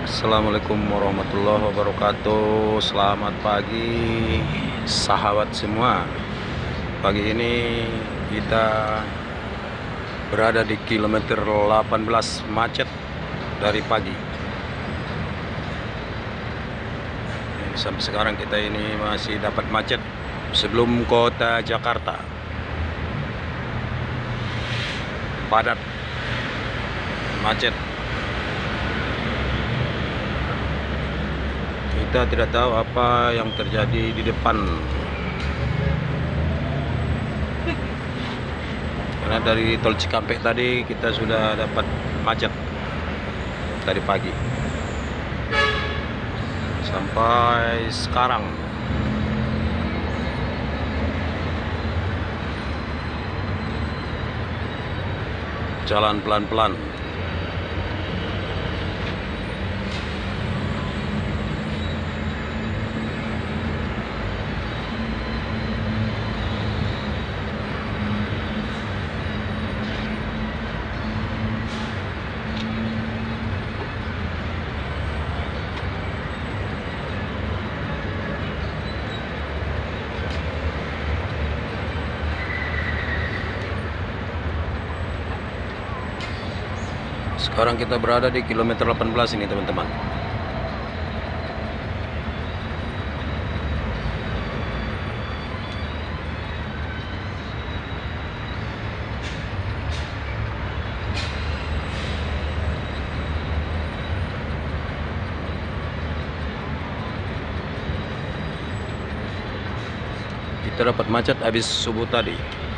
Assalamualaikum warahmatullahi wabarakatuh. Selamat pagi sahabat semua. Pagi ini kita berada di kilometer 18, macet dari pagi. Sampai sekarang kita ini masih dapat macet sebelum kota Jakarta. Padat, macet. Kita tidak tahu apa yang terjadi di depan, karena dari tol Cikampek tadi kita sudah dapat macet dari pagi sampai sekarang. Jalan pelan-pelan. Sekarang kita berada di kilometer 18 ini, teman-teman. Kita dapat macet habis subuh tadi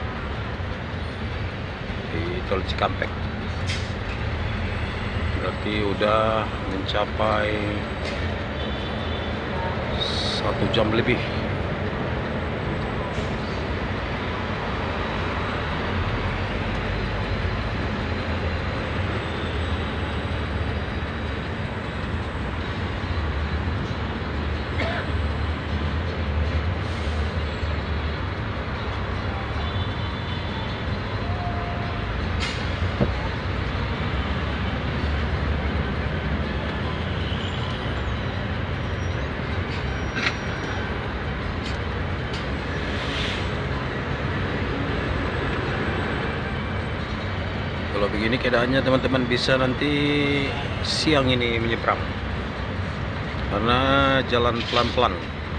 di tol Cikampek. Berarti udah mencapai 1 jam lebih. Kalau begini keadaannya, teman-teman, bisa nanti siang ini menyeberang, karena jalan pelan-pelan.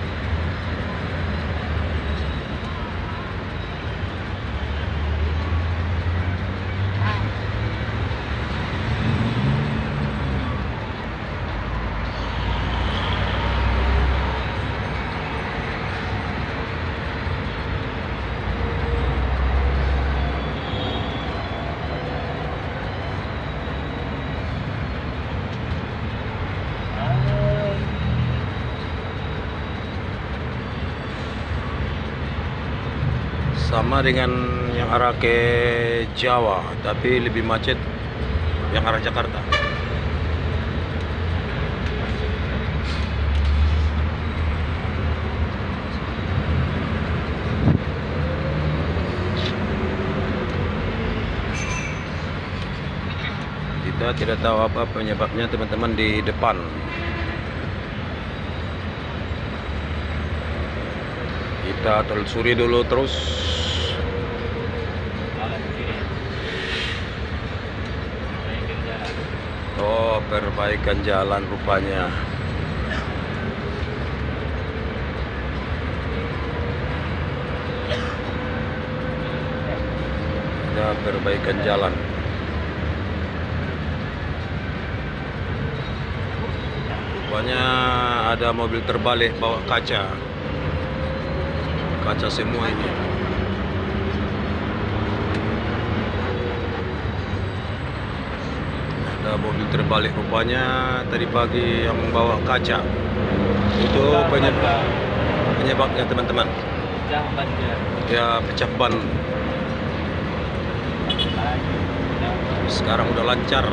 Sama dengan yang arah ke Jawa, tapi lebih macet yang arah Jakarta. Kita tidak tahu apa penyebabnya, teman-teman, di depan. Kita telusuri dulu terus. Oh, perbaikan jalan rupanya. Ada perbaikan jalan. Rupanya ada mobil terbalik bawa kaca semua ini. Ada mobil terbalik rupanya tadi pagi yang membawa kaca. Itu penyebabnya, teman-teman. Ya, pecah ban. Sekarang udah lancar.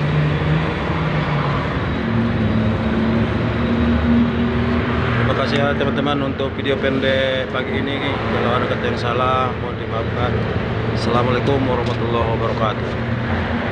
Terima kasih ya teman-teman untuk video pendek pagi ini. Kalau ada kata yang salah mohon dimaafkan. Assalamualaikum warahmatullahi wabarakatuh.